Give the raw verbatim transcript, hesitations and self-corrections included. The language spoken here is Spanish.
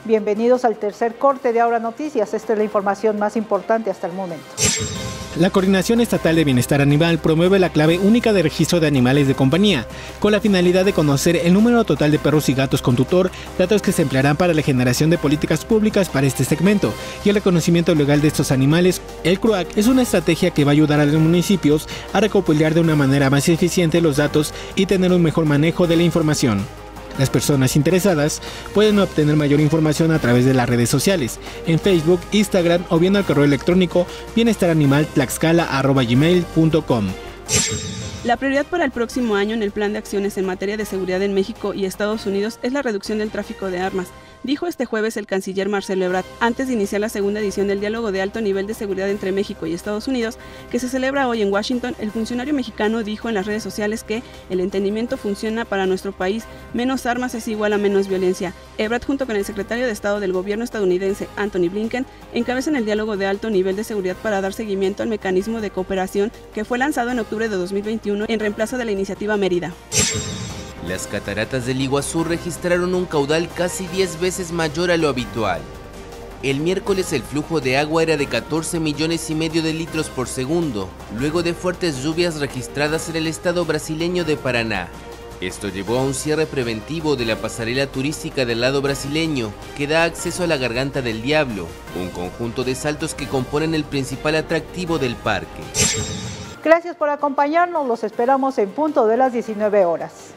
Bienvenidos al tercer corte de Ahora Noticias. Esta es la información más importante hasta el momento. La Coordinación Estatal de Bienestar Animal promueve la clave única de registro de animales de compañía, con la finalidad de conocer el número total de perros y gatos con tutor, datos que se emplearán para la generación de políticas públicas para este segmento y el reconocimiento legal de estos animales. El C R U A C es una estrategia que va a ayudar a los municipios a recopilar de una manera más eficiente los datos y tener un mejor manejo de la información. Las personas interesadas pueden obtener mayor información a través de las redes sociales, en Facebook, Instagram o bien al correo electrónico bienestaranimaltlaxcala arroba gmail punto com. La prioridad para el próximo año en el Plan de Acciones en materia de seguridad en México y Estados Unidos es la reducción del tráfico de armas, dijo este jueves el canciller Marcelo Ebrard, antes de iniciar la segunda edición del diálogo de alto nivel de seguridad entre México y Estados Unidos, que se celebra hoy en Washington. El funcionario mexicano dijo en las redes sociales que el entendimiento funciona para nuestro país, menos armas es igual a menos violencia. Ebrard, junto con el secretario de Estado del gobierno estadounidense, Antony Blinken, encabezan el diálogo de alto nivel de seguridad para dar seguimiento al mecanismo de cooperación que fue lanzado en octubre de dos mil veintiuno en reemplazo de la iniciativa Mérida. Las cataratas del Iguazú registraron un caudal casi diez veces mayor a lo habitual. El miércoles el flujo de agua era de catorce millones y medio de litros por segundo, luego de fuertes lluvias registradas en el estado brasileño de Paraná. Esto llevó a un cierre preventivo de la pasarela turística del lado brasileño, que da acceso a la Garganta del Diablo, un conjunto de saltos que componen el principal atractivo del parque. Gracias por acompañarnos, los esperamos en punto de las diecinueve horas.